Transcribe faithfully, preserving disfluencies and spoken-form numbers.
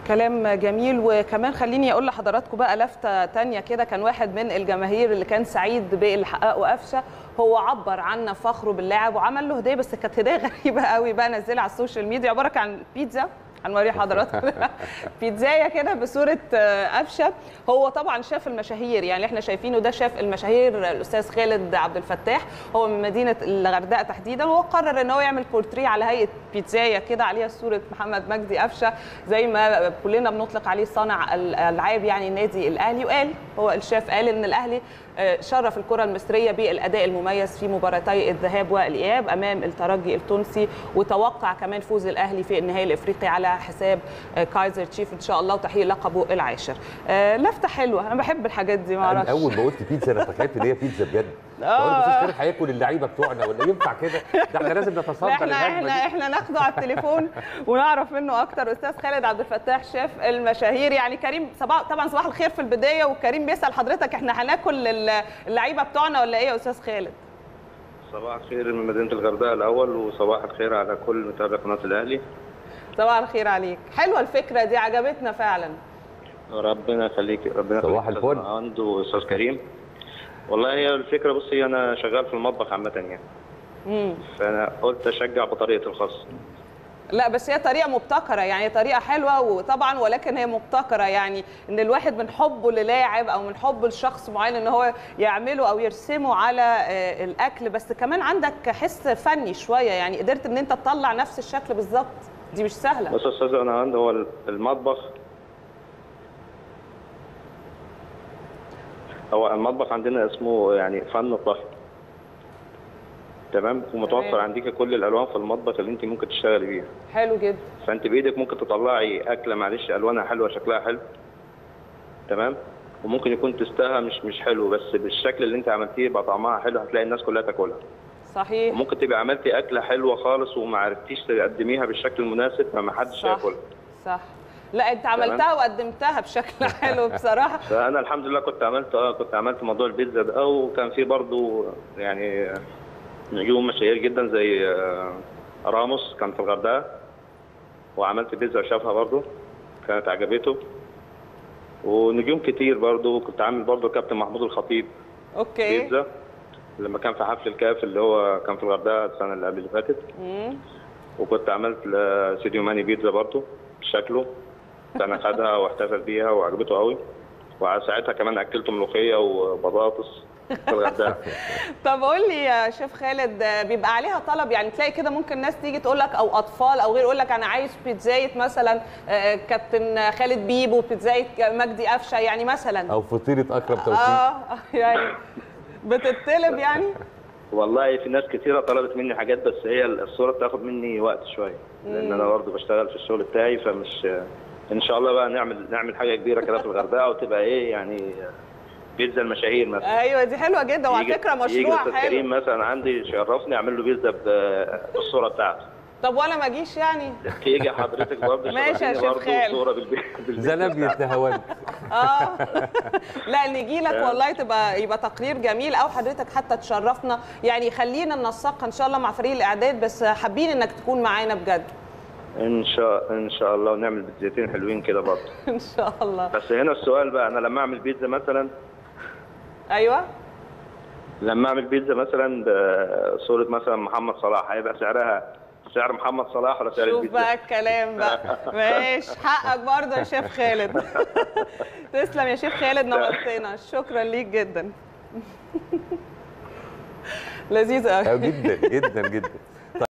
كلام جميل. وكمان خليني اقول لحضراتكم بقى لفته تانية كده، كان واحد من الجماهير اللي كان سعيد باللي حققه قفشه، هو عبر عن فخره باللاعب وعمل له هديه، بس كانت هديه غريبه قوي بقى نزلها على السوشيال ميديا، عباره عن بيتزا، هنوري حضراتكم بيتزايه كده بصوره قفشه. هو طبعا شاف المشاهير، يعني احنا شايفينه ده شاف المشاهير، الاستاذ خالد عبد الفتاح هو من مدينه الغردقه تحديدا، وهو قرر ان هو يعمل بورتريه على هيئه بيتزايه كده عليها صوره محمد مجدي قفشه، زي ما كلنا بنطلق عليه صانع الالعاب يعني النادي الاهلي. وقال هو الشاف قال ان الاهلي شرف الكره المصريه بالاداء المميز في مباراتي الذهاب والاياب امام الترجي التونسي، وتوقع كمان فوز الاهلي في النهائي الافريقي على حساب كايزر تشيف ان شاء الله وتحقيق لقبه العاشر. لفته حلوه، انا بحب الحاجات دي. ما اعرفش، اول ما قلت بيتزا انا تخيلت ان هي بيتزا بجد. اه الاستاذ هياكل اللعيبه بتوعنا ولا ينفع كده؟ ده احنا لازم نتصدى احنا احنا احنا ناخده على التليفون ونعرف منه اكتر. استاذ خالد عبد الفتاح شاف المشاهير، يعني كريم صباح طبعا صباح الخير في البدايه، وكريم بيسال حضرتك احنا هناكل اللعيبه بتوعنا ولا ايه يا استاذ خالد؟ صباح الخير من مدينه الغردقه الاول، وصباح الخير على كل متابع قناه الاهلي. صباح الخير عليك، حلوه الفكره دي عجبتنا فعلا. ربنا يخليك، ربنا يخليك. صباح الفل. عنده استاذ كريم. والله هي الفكره، بصي انا شغال في المطبخ عامه يعني. امم فانا قلت اشجع بطريقتي الخاصه. لا بس هي طريقه مبتكره، يعني طريقه حلوه وطبعا، ولكن هي مبتكره، يعني ان الواحد من حبه للاعب او من حبه لشخص معين ان هو يعمله او يرسمه على الاكل، بس كمان عندك حس فني شويه، يعني قدرت ان انت تطلع نفس الشكل بالظبط، دي مش سهله. بص يا استاذ، انا عندي هو المطبخ، هو المطبخ عندنا اسمه يعني فن الطهي، تمام؟ ومتوفر عندك كل الالوان في المطبخ اللي انت ممكن تشتغلي بيها. حلو جدا. فانت بايدك ممكن تطلعي اكله معلش الوانها حلوه شكلها حلو، تمام؟ وممكن يكون تستاهل مش مش حلو، بس بالشكل اللي انت عملتيه يبقى طعمها حلو، هتلاقي الناس كلها تاكلها. صحيح. وممكن تبقى عملتي اكله حلوه خالص وما عرفتيش تقدميها بالشكل المناسب فما حدش ياكلها. صح. لا انت عملتها وقدمتها بشكل حلو بصراحه. فانا الحمد لله كنت عملت اه كنت عملت موضوع البيتزا ده، وكان في برضه يعني نجوم مشاهير جدا زي راموس كان في الغردقه، وعملت بيتزا وشافها برضه كانت عجبته، ونجوم كتير برضه. كنت عامل برضه كابتن محمود الخطيب اوكي بيتزا لما كان في حفل الكاف اللي هو كان في الغردقه السنه اللي قبل اللي فاتت. امم وكنت عملت لسيديو ماني بيتزا برضه شكله كان خدها واحتفل بيها وعجبته قوي، وساعتها كمان اكلته ملوخيه وبطاطس في الغردقه. طب قول لي يا شيف خالد، بيبقى عليها طلب؟ يعني تلاقي كده ممكن ناس تيجي تقول لك، او اطفال او غير، يقول لك انا عايز بيتزايه مثلا كابتن خالد بيبو، بيتزايه مجدي قفشه يعني مثلا، او فطيره اكرم توفيق. اه يعني بتطلب يعني؟ والله في ناس كثيره طلبت مني حاجات، بس هي الصوره بتاخد مني وقت شويه، لان انا برضه بشتغل في الشغل بتاعي، فمش ان شاء الله بقى نعمل نعمل حاجه كبيره كده في الغردقه، وتبقى ايه يعني بيتزا المشاهير مثلا. ايوه دي حلوه جدا، وعلى فكره مشروع حلو. يجي كريم مثلا عندي شرفني اعمل له بيتزا بالصوره بتاعته. طب وانا ما اجيش يعني؟ تيجي حضرتك برضه ماشي يا شيف خالد، صوره بالبيتزا زنب يتهون. اه لا نجي لك والله، تبقى يبقى تقرير جميل، او حضرتك حتى تشرفنا، يعني خلينا ننسقها ان شاء الله مع فريق الاعداد، بس حابين انك تكون معانا بجد. ان شاء ان شاء الله، ونعمل بيتزايتين حلوين كده برضه ان شاء الله. بس هنا السؤال بقى، انا لما اعمل بيتزا مثلا، ايوه لما اعمل بيتزا مثلا بصوره مثلا محمد صلاح، هيبقى سعرها سعر محمد صلاح ولا سعر البيتزا؟ شوف بقى الكلام بقى. ماشي، حقك برضه يا شيف خالد. تسلم يا شيف خالد، نورتنا، شكرا ليك جدا. لذيذ قوي جدا جدا جدا.